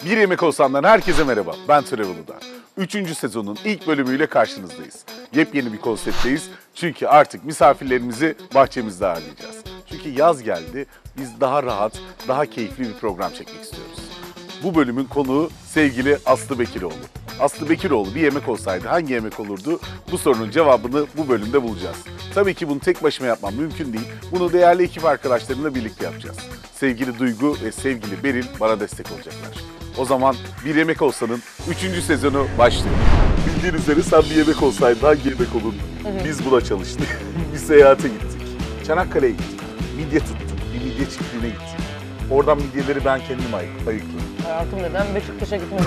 Bir Yemek Olsam'dan herkese merhaba. Ben Travel Uludağ. 3. sezonun ilk bölümüyle karşınızdayız. Yepyeni bir konseptteyiz. Çünkü artık misafirlerimizi bahçemizde ağırlayacağız. Çünkü yaz geldi. Biz daha rahat, daha keyifli bir program çekmek istiyoruz. Bu bölümün konuğu sevgili Aslı Bekiroğlu. Aslı Bekiroğlu bir yemek olsaydı hangi yemek olurdu? Bu sorunun cevabını bu bölümde bulacağız. Tabii ki bunu tek başıma yapmam mümkün değil. Bunu değerli ekip arkadaşlarımla birlikte yapacağız. Sevgili Duygu ve sevgili Beril bana destek olacaklar. O zaman Bir Yemek Olsa'nın 3. sezonu başlıyor. Bildiğin üzere sen bir yemek olsaydın hangi yemek olurdu? Biz buna çalıştık. Bir seyahate gittik. Çanakkale'ye gittik. Midye tuttuk. Bir midye çiftliğine gittik. Oradan midyeleri ben kendim ayıkladım. Hayatım neden Beşiktaş'a gitmedin?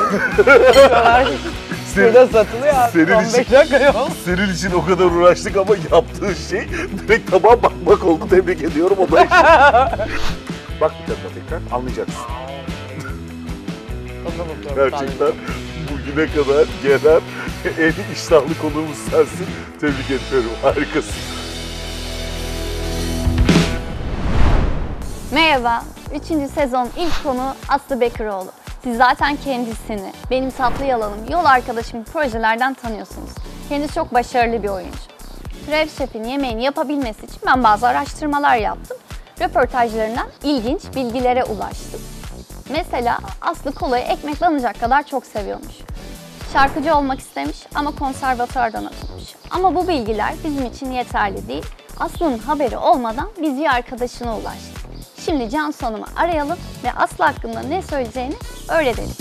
Burada satılıyor abi. Senin 15 için, dakika yol. senin için o kadar uğraştık ama yaptığın şey direkt tabağa bakmak oldu. Tebrik ediyorum o da işte. Bak bir tadına tekrar anlayacaksın. Gerçekten bugüne kadar gelen en iştahlı konuğumuz sensin. Tebrik ediyorum. Harikasın. Merhaba, 3. sezon ilk konu Aslı Bekiroğlu. Siz zaten kendisini, benim tatlı yalanım, yol arkadaşım projelerden tanıyorsunuz. Kendisi çok başarılı bir oyuncu. Türev Şef'in yemeğini yapabilmesi için ben bazı araştırmalar yaptım. Röportajlarından ilginç bilgilere ulaştım. Mesela Aslı kolayı ekmekle alınacak kadar çok seviyormuş. Şarkıcı olmak istemiş ama konservatuardan atılmış. Ama bu bilgiler bizim için yeterli değil. Aslı'nın haberi olmadan biz bir arkadaşına ulaştık. Şimdi Cansu Hanım'ı arayalım ve Aslı hakkında ne söyleyeceğini öğrenelim.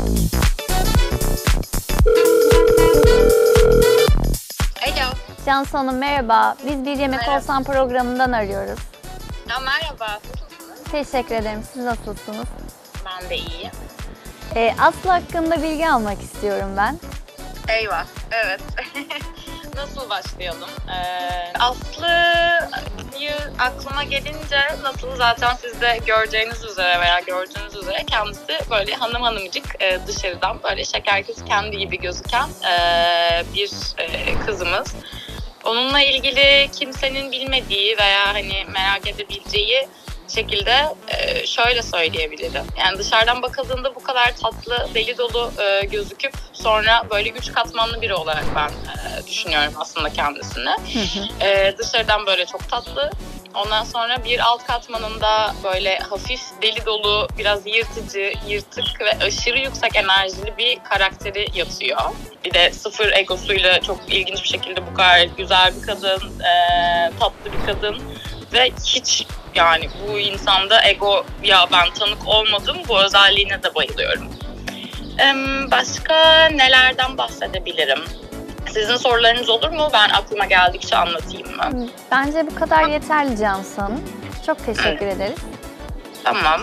Alo. Cansu Hanım merhaba. Biz Bir Yemek Merhaba. Olsam programından arıyoruz. Ya merhaba. Nasılsınız? Teşekkür ederim. Siz nasılsınız? Ben de iyiyim. Aslı hakkında bilgi almak istiyorum ben. Eyvah. Evet. Nasıl başlayalım? Aslı'yı aklıma gelince nasıl zaten siz de göreceğiniz üzere veya gördüğünüz üzere kendisi böyle hanımcık dışarıdan böyle şeker kız kendi gibi gözüken bir kızımız. Onunla ilgili kimsenin bilmediği veya hani merak edebileceği şekilde şöyle söyleyebilirim. Yani dışarıdan bakıldığında bu kadar tatlı, deli dolu gözüküp sonra böyle 3 katmanlı biri olarak ben düşünüyorum aslında kendisini. Dışarıdan böyle çok tatlı. Ondan sonra bir alt katmanında böyle hafif deli dolu, biraz yırtıcı, yırtık ve aşırı yüksek enerjili bir karakteri yatıyor. Bir de sıfır egosuyla çok ilginç bir şekilde bu kadar güzel bir kadın, tatlı bir kadın ve hiç yani bu insanda egoya ben tanık olmadım. Bu özelliğine de bayılıyorum. Başka nelerden bahsedebilirim? Sizin sorularınız olur mu? Ben aklıma geldikçe anlatayım mı? Bence bu kadar yeterli Cansu Hanım. Çok teşekkür ederiz. Tamam.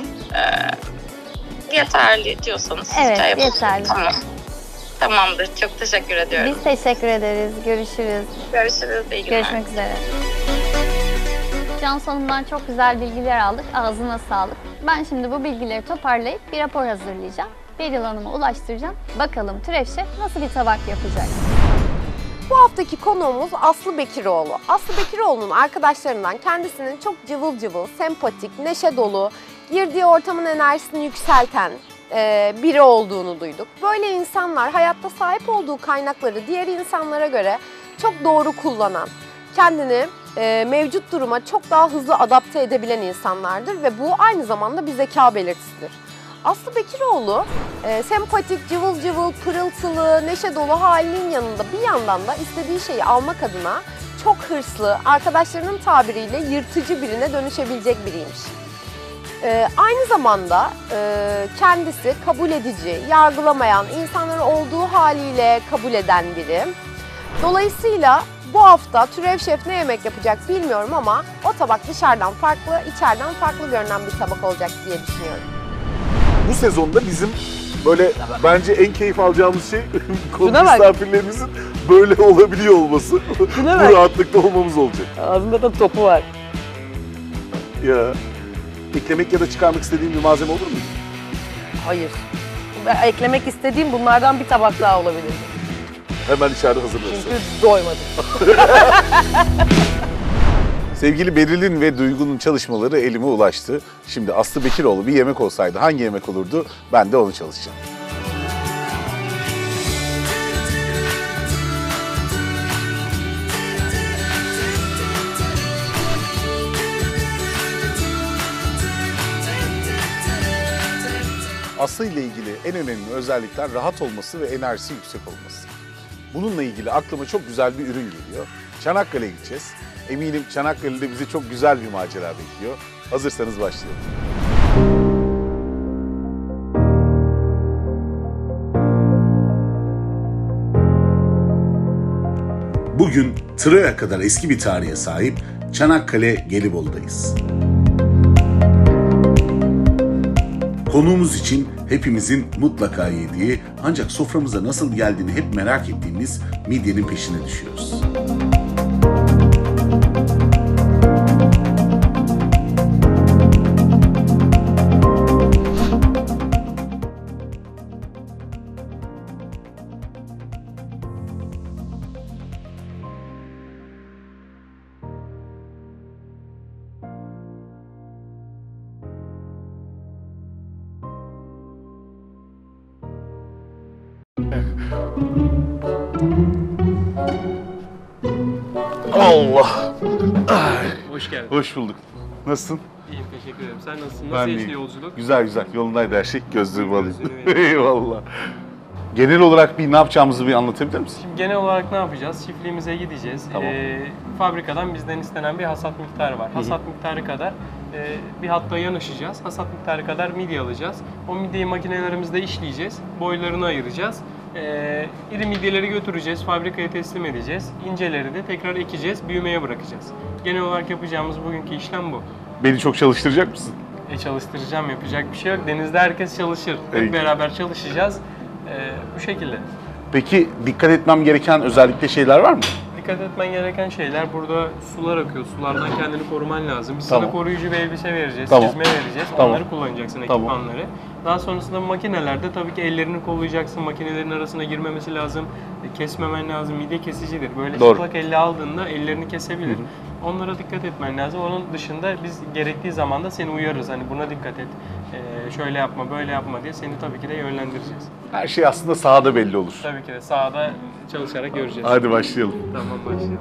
Yeterli diyorsanız. Evet, yapalım. yeterli. Tamam. Tamamdır. Çok teşekkür ediyorum. Biz teşekkür ederiz. Görüşürüz. Görüşürüz. İyi günler. Görüşmek üzere. Cansu Hanım'dan çok güzel bilgiler aldık. Ağzına sağlık. Ben şimdi bu bilgileri toparlayıp bir rapor hazırlayacağım. Beril Hanım'a ulaştıracağım. Bakalım Türev Şef nasıl bir tabak yapacak? Bu haftaki konuğumuz Aslı Bekiroğlu. Aslı Bekiroğlu'nun arkadaşlarından kendisinin çok cıvıl cıvıl, sempatik, neşe dolu, girdiği ortamın enerjisini yükselten biri olduğunu duyduk. Böyle insanlar hayatta sahip olduğu kaynakları diğer insanlara göre çok doğru kullanan, kendini mevcut duruma çok daha hızlı adapte edebilen insanlardır ve bu aynı zamanda bir zeka belirtisidir. Aslı Bekiroğlu sempatik, cıvıl cıvıl, pırıltılı, neşe dolu halinin yanında bir yandan da istediği şeyi almak adına çok hırslı, arkadaşlarının tabiriyle yırtıcı birine dönüşebilecek biriymiş. Aynı zamanda kendisi kabul edici, yargılamayan, insanları olduğu haliyle kabul eden biri. Dolayısıyla bu hafta Türev Şef ne yemek yapacak bilmiyorum ama o tabak dışarıdan farklı, içeriden farklı görünen bir tabak olacak diye düşünüyorum. Bu sezonda bizim böyle bence en keyif alacağımız şey konu Şuna bak. misafirlerimizin böyle olabiliyor olması. Şuna Bu bak. rahatlıkta olmamız olacak. Ağzında da topu var. Ya eklemek ya da çıkarmak istediğin bir malzeme olur mu? Hayır. Ben eklemek istediğim bunlardan bir tabak daha olabilir. Hemen içeride hazırlarız. Çünkü doymadım. Sevgili Beril'in ve Duygu'nun çalışmaları elime ulaştı. Şimdi Aslı Bekiroğlu bir yemek olsaydı hangi yemek olurdu? Ben de onu çalışacağım. Aslı ile ilgili en önemli özellikler rahat olması ve enerjisi yüksek olması. Bununla ilgili aklıma çok güzel bir ürün geliyor. Çanakkale'ye gideceğiz. Eminim Çanakkale'de bizi çok güzel bir macera bekliyor. Hazırsanız başlayalım. Bugün Troya kadar eski bir tarihe sahip Çanakkale Gelibolu'dayız. Konuğumuz için hepimizin mutlaka yediği ancak soframıza nasıl geldiğini hep merak ettiğimiz midyenin peşine düşüyoruz. Allah! Hoş geldin. Hoş bulduk. Nasılsın? İyiyim, teşekkür ederim. Sen nasılsın? Ben Nasıl de geçti iyiyim. yolculuk? Güzel güzel. Yolundaydı her şey. Gözlüğümü alayım. Gözlüğünü Eyvallah. Genel olarak ne yapacağımızı bir anlatabilir misin? Şimdi genel olarak ne yapacağız? Çiftliğimize gideceğiz. Tamam. Fabrikadan bizden istenen bir hasat miktarı var. Hasat miktarı kadar bir hatta yanaşacağız. Hasat miktarı kadar midye alacağız. O midyeyi makinelerimizde işleyeceğiz. Boylarını ayıracağız. İri midyeleri götüreceğiz. Fabrikaya teslim edeceğiz. İnceleri de tekrar ekeceğiz. Büyümeye bırakacağız. Genel olarak yapacağımız bugünkü işlem bu. Beni çok çalıştıracak mısın? Çalıştıracağım, yapacak bir şey yok. Denizde herkes çalışır. Peki. Hep beraber çalışacağız. Bu şekilde. Peki dikkat etmem gereken özellikle şeyler var mı? Dikkat etmen gereken şeyler, burada sular akıyor. Sulardan kendini koruman lazım. Biz Tamam. sana koruyucu bir elbise vereceğiz, Tamam. çizme vereceğiz. Tamam. Onları kullanacaksın, Tamam. ekipmanları. Daha sonrasında makinelerde tabii ki ellerini kollayacaksın. Makinelerin arasına girmemesi lazım. Kesmemen lazım. Midye kesicidir. Böyle Doğru. çıplak elle aldığında ellerini kesebilir. Onlara dikkat etmen lazım. Onun dışında biz gerektiği zaman da seni uyarırız. Hani buna dikkat et, şöyle yapma, böyle yapma diye seni tabii ki de yönlendireceğiz. Her şey aslında sahada belli olur. Tabii ki de sahada çalışarak göreceğiz. Hadi başlayalım. Tamam, başlayalım.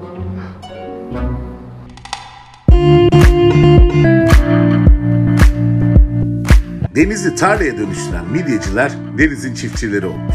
Denizi tarlaya dönüştüren midyeciler denizin çiftçileri olmuş.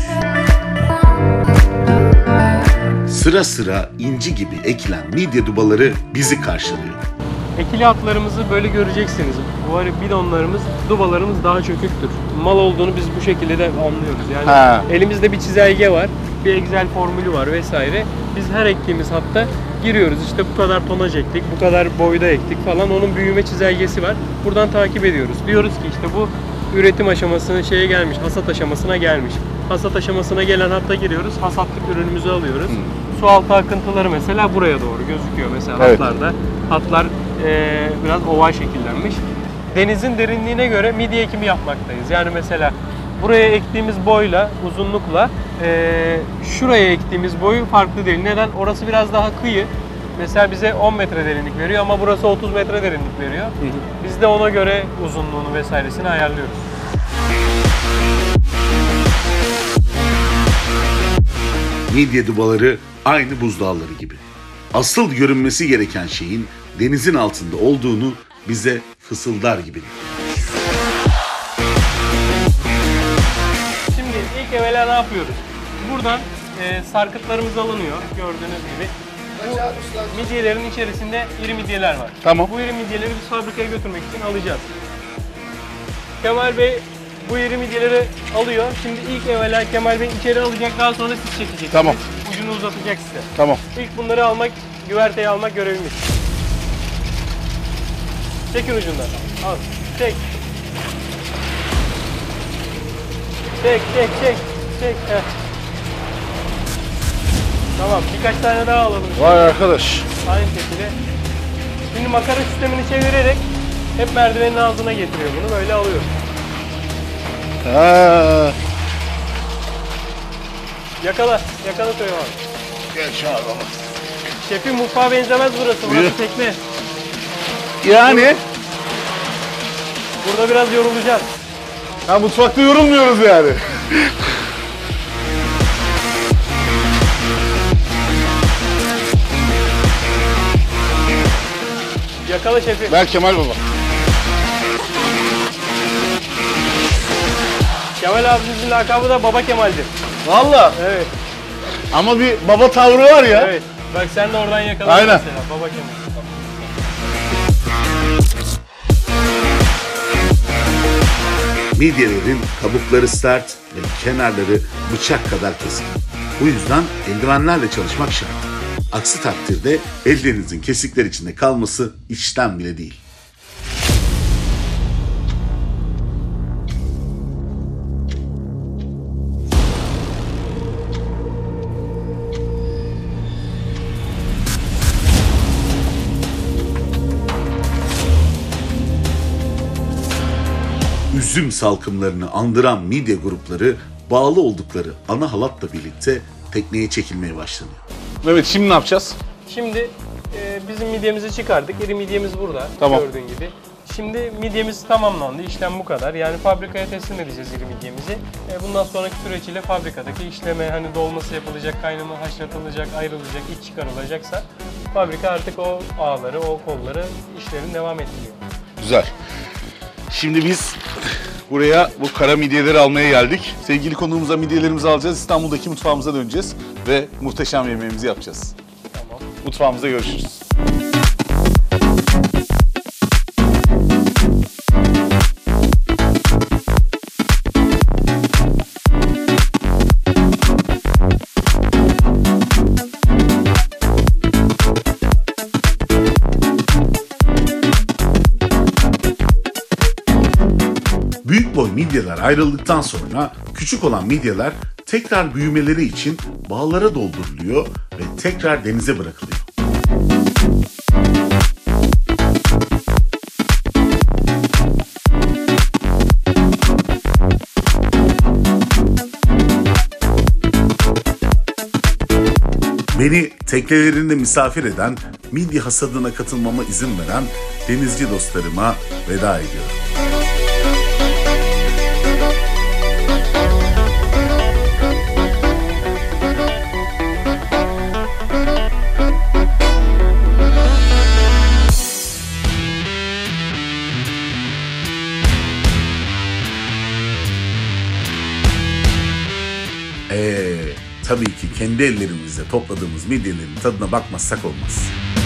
Sıra sıra inci gibi ekilen midye dubaları bizi karşılıyor. Ekili hatlarımızı böyle göreceksiniz. Bu arada bidonlarımız, dubalarımız daha çöküktür. Mal olduğunu biz bu şekilde de anlıyoruz. Yani Ha. elimizde bir çizelge var, bir Excel formülü var vesaire. Biz her ektiğimiz hatta giriyoruz. İşte bu kadar tonaj ektik, bu kadar boyda ektik falan. Onun büyüme çizelgesi var. Buradan takip ediyoruz. Diyoruz ki işte bu üretim aşamasına gelmiş, hasat aşamasına gelmiş. Hasat aşamasına gelen hatta giriyoruz. Hasatlık ürünümüzü alıyoruz. Su altı akıntıları mesela buraya doğru gözüküyor mesela Evet. hatlarda. Hatlar biraz oval şekillenmiş. Denizin derinliğine göre midye ekimi yapmaktayız. Yani mesela buraya ektiğimiz boyla, uzunlukla şuraya ektiğimiz boyu farklı değil. Neden? Orası biraz daha kıyı. Mesela bize 10 metre derinlik veriyor ama burası 30 metre derinlik veriyor. Biz de ona göre uzunluğunu vesairesini ayarlıyoruz. Midye dubaları aynı buzdağları gibi. Asıl görünmesi gereken şeyin denizin altında olduğunu bize fısıldar gibi. Şimdi ilk evvela ne yapıyoruz? Buradan sarkıtlarımız alınıyor gördüğünüz gibi. Bu midyelerin içerisinde iri midyeler var. Tamam. Bu iri midyeleri biz fabrikaya götürmek için alacağız. Kemal Bey bu iri midyeleri alıyor. Şimdi ilk evvela Kemal Bey içeri alacak, daha sonra siz çekeceksiniz. Tamam. Ucunu uzatacak size. Tamam. İlk bunları almak, güverteyi almak görevimiz. Çekin ucundan. Al. Çek. Çek. Heh. Tamam. Birkaç tane daha alalım. Vay arkadaş. Aynı şekilde. Şimdi makara sistemini çevirerek hep merdivenin ağzına getiriyor bunu. Böyle alıyor. Ha. Yakala. Yakala Teoman. Gel şu adamı. Şefin mutfağa benzemez burası. Burası tekne. Yani? Burada biraz yorulacağız. Ha, mutfakta yorulmuyoruz yani. Yakala şefi. Ver Kemal baba. Kemal abimizin lakabı da Baba Kemal'dir. Valla. Evet. Ama bir baba tavrı var ya. Evet. Bak sen de oradan yakaladın Aynen. mesela. Baba Kemal. Midyelerin kabukları sert ve kenarları bıçak kadar keskin. Bu yüzden eldivenlerle çalışmak şart. Aksi takdirde ellerinizin kesikler içinde kalması işten bile değil. Üzüm salkımlarını andıran midye grupları bağlı oldukları ana halatla birlikte tekneye çekilmeye başlanıyor. Evet, şimdi ne yapacağız? Şimdi bizim midyemizi çıkardık. İri midyemiz burada. Tamam. Gördüğün gibi. Şimdi midyemiz tamamlandı. İşlem bu kadar. Yani fabrikaya teslim edeceğiz iri midyemizi. Bundan sonraki süreç ile fabrikadaki işleme, hani dolması yapılacak, kaynama haşlatılacak, ayrılacak, iç çıkarılacaksa fabrika artık o ağları, o kolları işlerini devam ettiriyor. Güzel. Şimdi biz buraya bu kara midyeleri almaya geldik. Sevgili konuğumuza midyelerimizi alacağız. İstanbul'daki mutfağımıza döneceğiz ve muhteşem yemeğimizi yapacağız. Tamam. Mutfağımızda görüşürüz. Büyük boy midyeler ayrıldıktan sonra küçük olan midyeler tekrar büyümeleri için bağlara dolduruluyor ve tekrar denize bırakılıyor. Beni teknelerinde misafir eden, midye hasadına katılmama izin veren denizci dostlarıma veda ediyorum. Tabii ki kendi ellerimizle topladığımız midyelerin tadına bakmazsak olmaz.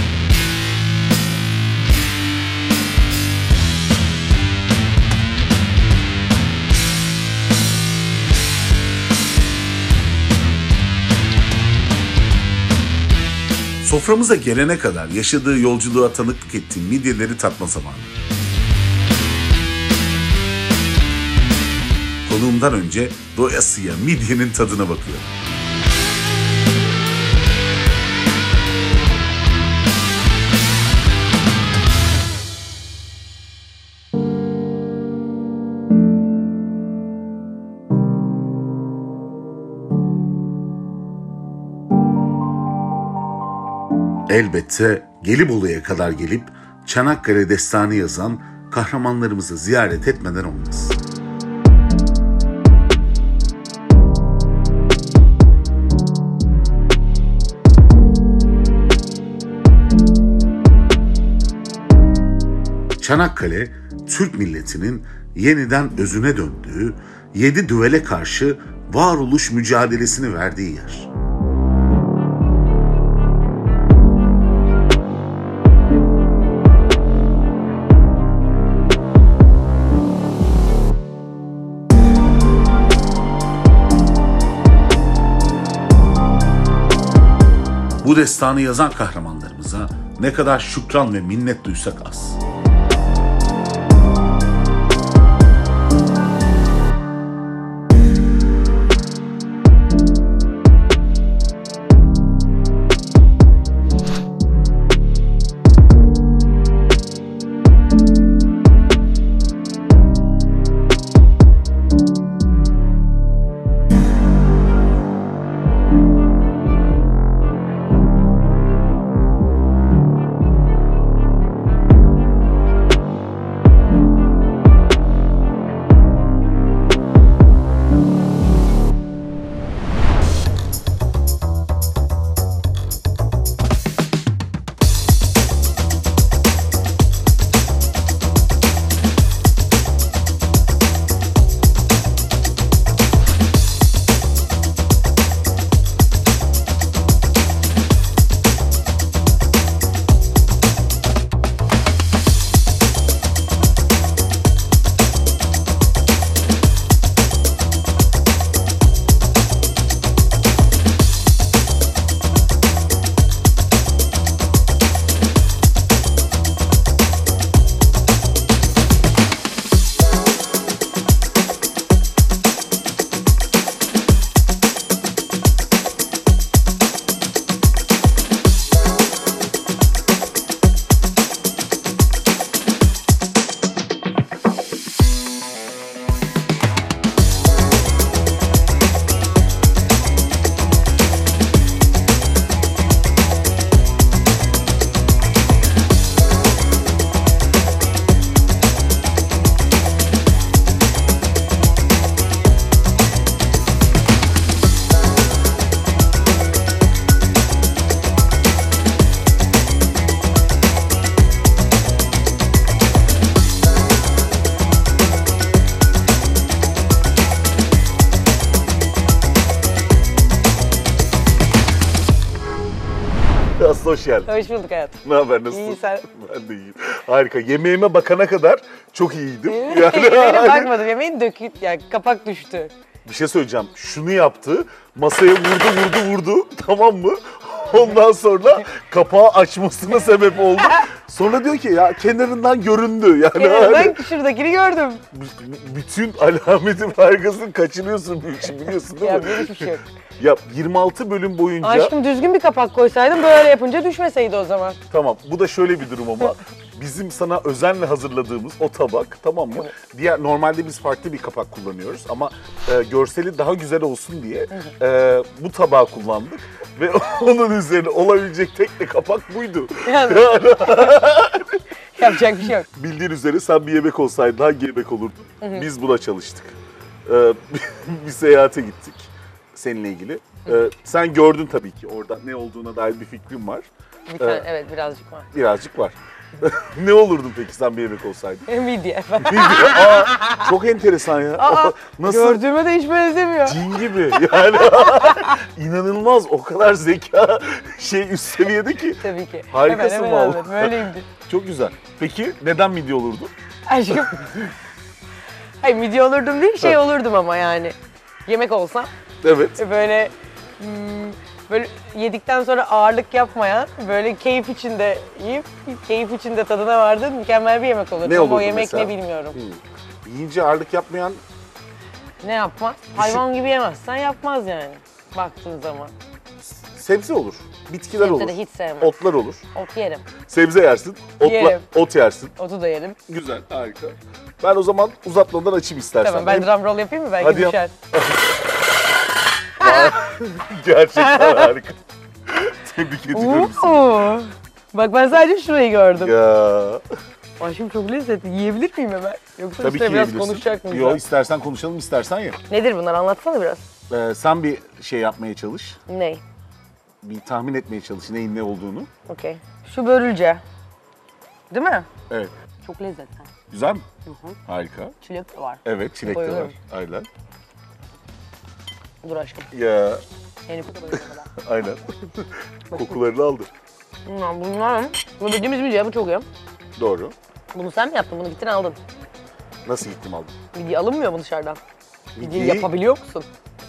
Soframıza gelene kadar yaşadığı yolculuğa tanıklık ettiğim midyeleri tatma zamanı. Konuğumdan önce doyasıya midyenin tadına bakıyorum. Elbette Gelibolu'ya kadar gelip Çanakkale destanı yazan kahramanlarımızı ziyaret etmeden olmaz. Çanakkale, Türk milletinin yeniden özüne döndüğü, 7 düvele karşı varoluş mücadelesini verdiği yer. Bu destanı yazan kahramanlarımıza ne kadar şükran ve minnet duysak az. Aslı hoş geldin. Hoş bulduk hayatım. Ne haber, nasılsın? İyi, sen? Ben de iyiyim. Harika. Yemeğime bakana kadar çok iyiydim. Yemeğine bakmadım. Yemeğin yani kapak düştü. Bir şey söyleyeceğim. Şunu yaptı. Masaya vurdu. Tamam mı? Ondan sonra kapağı açmasına sebep oldu. Sonra diyor ki ya kenarından göründü. Yani Ben şuradakini gördüm. bütün alameti farkasını kaçırıyorsun bu işi, biliyorsun değil Ya mi? böyle hiçbir şey yok. Ya 26 bölüm boyunca Aşkım düzgün bir kapak koysaydım böyle yapınca düşmeseydi o zaman. tamam, bu da şöyle bir durum ama bizim sana özenle hazırladığımız o tabak, tamam mı? Diğer normalde biz farklı bir kapak kullanıyoruz ama görseli daha güzel olsun diye bu tabağı kullandık ve onun üzerine olabilecek tek de kapak buydu. Yani. Yapacak bir şey yok. Bildiğin üzere sen bir yemek olsaydın hangi yemek olurdu? Biz buna çalıştık. Bir seyahate gittik seninle ilgili. Sen gördün tabii ki orada ne olduğuna dair bir fikrin var. Bir tane, evet birazcık var. Birazcık var. Ne olurdun peki sen bir yemek olsaydın? Midye. Aa, çok enteresan ya. Aa, Nasıl? gördüğüme de hiç benzemiyor. Cin gibi yani. İnanılmaz, o kadar zeka üst seviyede ki. Tabii ki. Harikasın hemen vallahi. anladım. Öyleyimdir. Çok güzel. Peki neden midye olurdu? Aşkım. Hayır midye olurdum değil, şey olurdum ama yani. Yemek olsam Evet. böyle böyle yedikten sonra ağırlık yapmayan, böyle keyif içinde yiyip keyif içinde tadına vardığın mükemmel bir yemek olurdu. Ne Ama o olurdu yemek mesela? ne bilmiyorum. Yiyince ağırlık yapmayan Ne yapmaz? Hayvan gibi yemezsen yapmaz yani. Baktığın zaman. sebze olur. Bitkiler Sebze olur. de hiç sevmem. Otlar olur. Ot yerim. Sebze yersin. Yerim. Ot yersin. Otu da yerim. Güzel, harika. Ben o zaman uzatmadan açayım istersen. Tamam ben drum roll yapayım mı? Belki Hadi yap. düşer. Gerçekten harika. Tebrik ediyorum seni. Oo. Bak ben sadece şurayı gördüm. Ya. Aşkım çok lezzetli. Yiyebilir miyim hemen? Yoksa Tabii ki işte biraz yiyebilirsin. konuşacak mıyız? Yok, istersen konuşalım, istersen ye. Nedir bunlar? Anlatsana biraz. Sen bir şey yapmaya çalış. Ney? Bir tahmin etmeye çalış neyin ne olduğunu. Okey. Şu börülce. Değil mi? Evet. Çok lezzetli. Güzel mi? Harika. Çilek de var. Evet, çilek de var. Bayılıyorum. Aynen. Dur aşkım. Ya, Yeni kutu bayılıyorum. aynen. Kokularını aldı. Bunlar bu bildiğimiz midye, bu çok iyi. Doğru. Bunu sen mi yaptın? Bunu gittin aldın. Nasıl gittim aldım? Midye alınmıyor mu dışarıdan? Midye Midyeyi- yapabiliyor musun?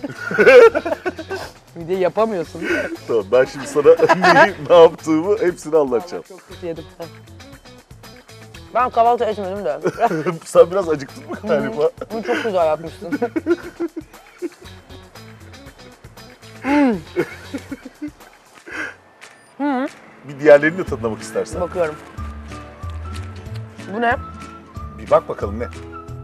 Midye yapamıyorsun değil mi? Tamam, ben şimdi sana ne yaptığımı hepsini anlatacağım. Çok kötü yedim. Ben kahvaltı etmedim de. Sen biraz acıktın mı galiba? Bunu çok güzel yapmışsın. Bir diğerlerini de tadlamak istersen. Bakıyorum. Bu ne? Bir bak bakalım ne?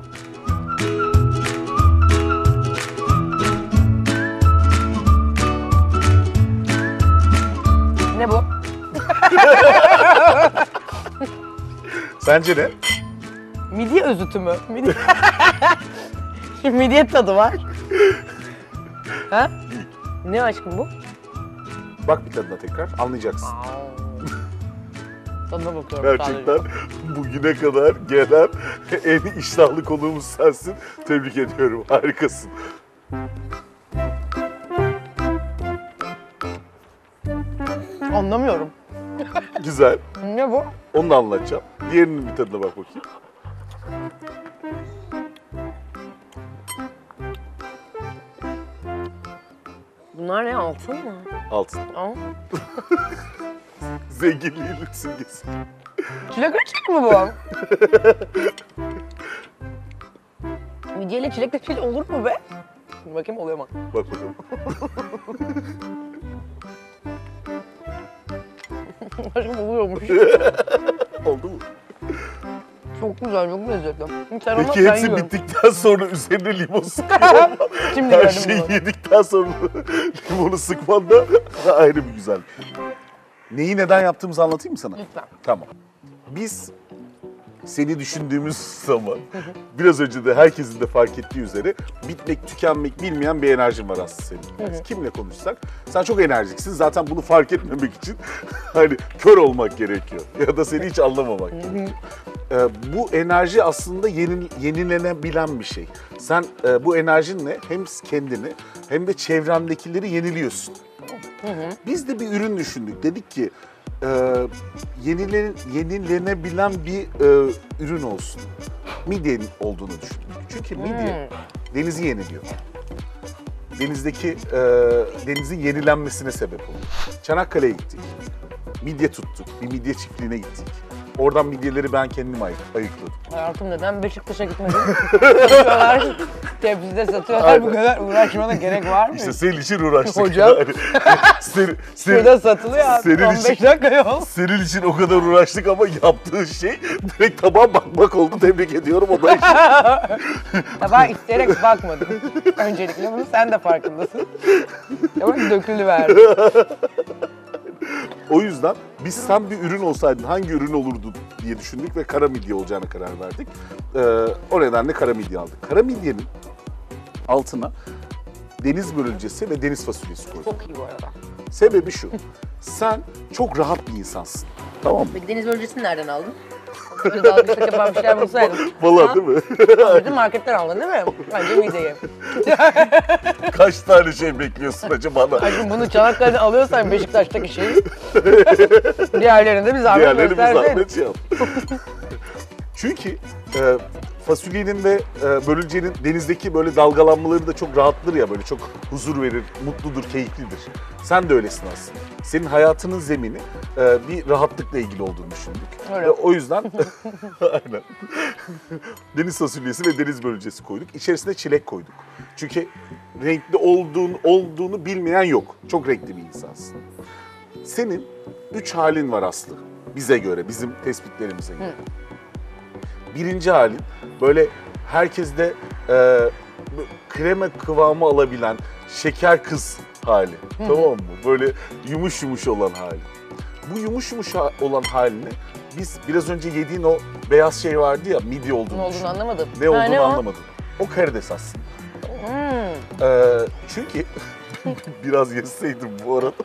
Ne bu? Sence ne? Midye özütü mü? Midye... Midye tadı var. Ha? Ne aşkım bu? Bak bir tadına tekrar, anlayacaksın. Tadına bakıyorum Gerçekten bugüne kadar gelen en iştahlı konuğumuz sensin. Tebrik ediyorum, harikasın. Anlamıyorum. Güzel, Ne bu? onu da anlatacağım. Diğerinin bir tadına bak bakayım. Bunlar ne, altın mı? Altın. Aa. Zenginliğin simgesi. Çilek reçeli mi bu? Midyeyle çilek reçeli olur mu be? Dur bakayım oluyor mu? Bak bakalım. Aşkım oluyormuş. Oldu mu? Çok güzel, çok lezzetli. Sen Peki ona ben hepsi yiyorum. bittikten sonra üzerine limon sıkıyor. Şimdi Her gördüm şeyi bunu. yedikten sonra limonu sıkman da ayrı bir güzel. Neyi neden yaptığımızı anlatayım mı sana? Lütfen. Tamam. Biz seni düşündüğümüz zaman biraz önce de herkesin de fark ettiği üzere bitmek, tükenmek bilmeyen bir enerjin var aslında senin. Yani kimle konuşsak sen çok enerjiksin. Zaten bunu fark etmemek için hani kör olmak gerekiyor ya da seni hiç anlamamak gerekiyor. Bu enerji aslında yenilenebilen bir şey. Sen bu enerjinle hem kendini hem de çevrendekileri yeniliyorsun. Biz de bir ürün düşündük. Dedik ki yenilenebilen bir ürün olsun. Midye olduğunu düşündük. Çünkü midye denizi yeniliyor. Denizin yenilenmesine sebep oluyor. Çanakkale'ye gittik. Midye tuttuk. Bir midye çiftliğine gittik. Oradan midyeleri ben kendim ayıkladım. Hayatım neden Beşiktaş'a gitmedin? Satıyorlar, tepside satıyorlar. Bu kadar uğraşmana gerek var mı? İşte senin için uğraştık. Hocam. Şurada satılıyor abi. senin 15 için- dakika yol. Senin için o kadar uğraştık ama yaptığın şey direkt tabağa bakmak oldu. Tebrik ediyorum. O da için. Ya ben isteyerek bakmadım. Öncelikle bunu sen de farkındasın. Ama dökülüverdi. O yüzden biz sen bir ürün olsaydın hangi ürün olurdu diye düşündük ve kara midye olacağına karar verdik. O nedenle kara midye aldık. Kara midyenin altına deniz börülcesi ve deniz fasulyesi koyduk. Çok iyi bu arada. Sebebi şu, sen çok rahat bir insansın. Tamam mı? Peki deniz bölgesini nereden aldın? Böyle dalgıçlık yapan bir şeyler bulsaydın. Vallahi değil mi? Bizim marketten aldın değil mi? Bence midyeyi. Kaç tane şey bekliyorsun acaba? Aşkım bunu Çanakkale'den alıyorsan Beşiktaş'taki şeyi, diğerlerini de biz zahmet Diğerleri bir gösterseydin. zahmet şey yap. Çünkü fasulyenin ve börülcenin denizdeki böyle dalgalanmaları da çok rahattır ya, böyle çok huzur verir, mutludur, keyiflidir. Sen de öylesin aslında. Senin hayatının zemini bir rahatlıkla ilgili olduğunu düşündük. Öyle. Ve o yüzden aynen. Deniz fasulyesi ve deniz börülcesi koyduk. İçerisine çilek koyduk. Çünkü renkli olduğunu bilmeyen yok. Çok renkli bir insansın. Senin 3 halin var Aslı. Bize göre, bizim tespitlerimize göre. Birinci halin böyle herkeste krema kıvamı alabilen şeker kız hali. Tamam mı? Böyle yumuş yumuş olan hali. Bu yumuş yumuş olan halini biz biraz önce yediğin o beyaz şey vardı ya, midye olduğunu Ne olduğunu düşün. anlamadım. Ne olduğunu ne o? anlamadın. O karides aslında. Çünkü biraz yeseydim bu arada.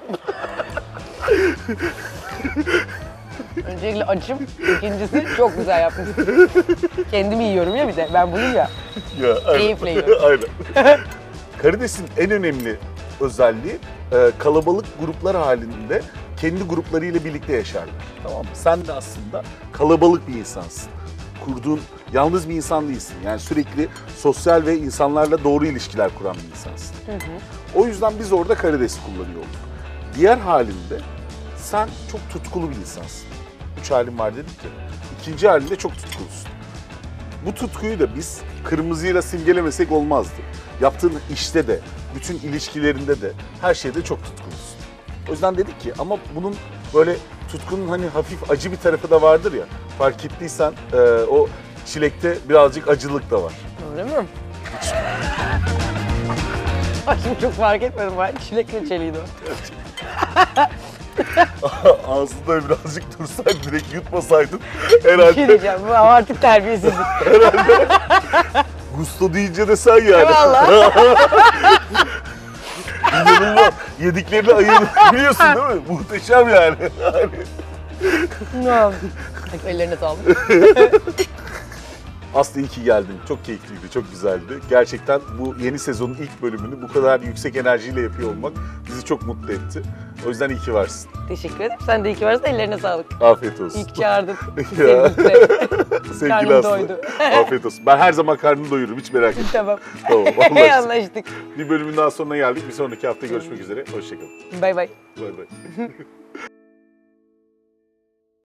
Öncelikle açım, ikincisi çok güzel yapmışsın. Kendimi yiyorum ya bir de, ben bunu ya. Ya, aynen. Keyifle yiyorum. Aynen. Karidesin en önemli özelliği kalabalık gruplar halinde kendi gruplarıyla birlikte yaşarlar. Tamam mı? Sen de aslında kalabalık bir insansın. Kurduğun, yalnız bir insan değilsin. Yani sürekli sosyal ve insanlarla doğru ilişkiler kuran bir insansın. O yüzden biz orada karidesi kullanıyor olduk. Diğer halinde sen çok tutkulu bir insansın. 3 halin var dedik ya. İkinci halinde çok tutkulusun. Bu tutkuyu da biz kırmızıyla simgelemesek olmazdı. Yaptığın işte de, bütün ilişkilerinde de, her şeyde çok tutkulusun. O yüzden dedik ki ama bunun böyle tutkunun hani hafif acı bir tarafı da vardır ya. Fark ettiysen o çilekte birazcık acılık da var. Öyle mi? Aşkım çok fark etmedim ben. Çilek reçeliydi o. Ağzında birazcık dursaydın, direkt yutmasaydın Bir şey herhalde diyeceğim, bu artık terbiyesizlik. gusto deyince de sen yani. Vallahi. İnanılmaz. Yediklerini ayırabiliyorsun değil mi? Muhteşem yani. Ne oldu? Ellerine sağlık. Aslı iyi ki geldin. Çok keyifliydi, çok güzeldi. Gerçekten bu yeni sezonun ilk bölümünü bu kadar yüksek enerjiyle yapıyor olmak bizi çok mutlu etti. O yüzden iyi ki varsın. Teşekkür ederim. Sen de iyi ki varsın. Ellerine sağlık. Afiyet olsun. İyi ki çağırdın. Ya. Seni mutlu ettim. Sevgili Karnım Aslı. doydu. Afiyet olsun. Ben her zaman karnını doyururum, hiç merak etme. Tamam. Tamam, anlaştık. Anlaştık. Bir bölümün daha sonuna geldik. Bir sonraki hafta görüşmek üzere. Hoşçakalın. Bay bay. Bay bay.